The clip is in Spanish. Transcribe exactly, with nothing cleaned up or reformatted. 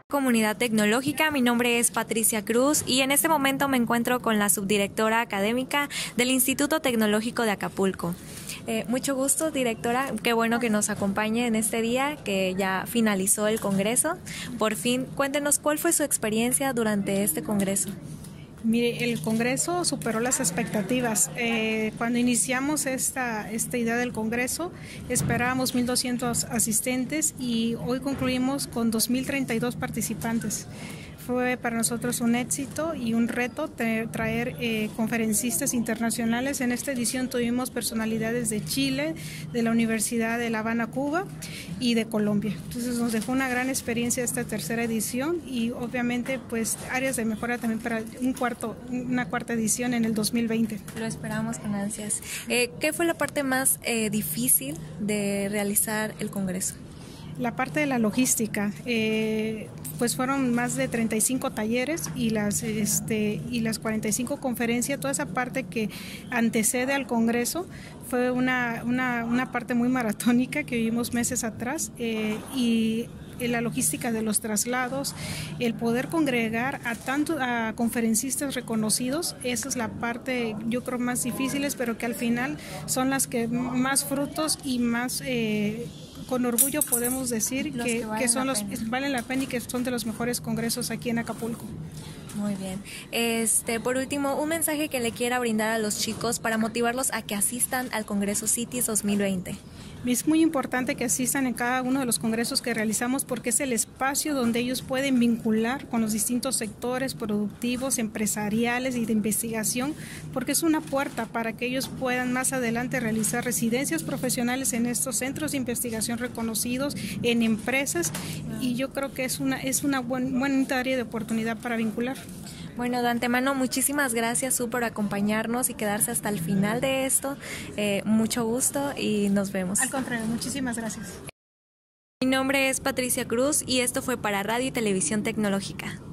Comunidad Tecnológica, mi nombre es Patricia Cruz y en este momento me encuentro con la subdirectora académica del Instituto Tecnológico de Acapulco. Eh, mucho gusto, directora, qué bueno que nos acompañe en este día que ya finalizó el Congreso. Por fin, cuéntenos cuál fue su experiencia durante este Congreso. Mire, el Congreso superó las expectativas. Eh, cuando iniciamos esta, esta idea del Congreso, esperábamos mil doscientos asistentes y hoy concluimos con dos mil treinta y dos participantes. Fue para nosotros un éxito y un reto traer eh, conferencistas internacionales. En esta edición tuvimos personalidades de Chile, de la Universidad de La Habana, Cuba y de Colombia. Entonces nos dejó una gran experiencia esta tercera edición y obviamente pues áreas de mejora también para un cuarto, una cuarta edición en el dos mil veinte. Lo esperamos con ansias. Eh, ¿Qué fue la parte más eh, difícil de realizar el Congreso? La parte de la logística, eh, pues fueron más de treinta y cinco talleres y las, este, y las cuarenta y cinco conferencias, toda esa parte que antecede al Congreso fue una, una, una parte muy maratónica que vivimos meses atrás eh, y la logística de los traslados, el poder congregar a tanto a conferencistas reconocidos, esa es la parte yo creo más difíciles, pero que al final son las que más frutos y más eh, con orgullo podemos decir que, que, que son los valen la pena y que son de los mejores congresos aquí en Acapulco. Muy bien. Este, por último, un mensaje que le quiera brindar a los chicos para motivarlos a que asistan al Congreso CITES dos mil veinte. Es muy importante que asistan en cada uno de los congresos que realizamos porque es el espacio donde ellos pueden vincular con los distintos sectores productivos, empresariales y de investigación, porque es una puerta para que ellos puedan más adelante realizar residencias profesionales en estos centros de investigación reconocidos, en empresas, y yo creo que es una, es una buen, buena área de oportunidad para vincular. Bueno, de antemano, muchísimas gracias, Su, por acompañarnos y quedarse hasta el final de esto. Eh, mucho gusto y nos vemos. Al contrario, muchísimas gracias. Mi nombre es Patricia Cruz y esto fue para Radio y Televisión Tecnológica.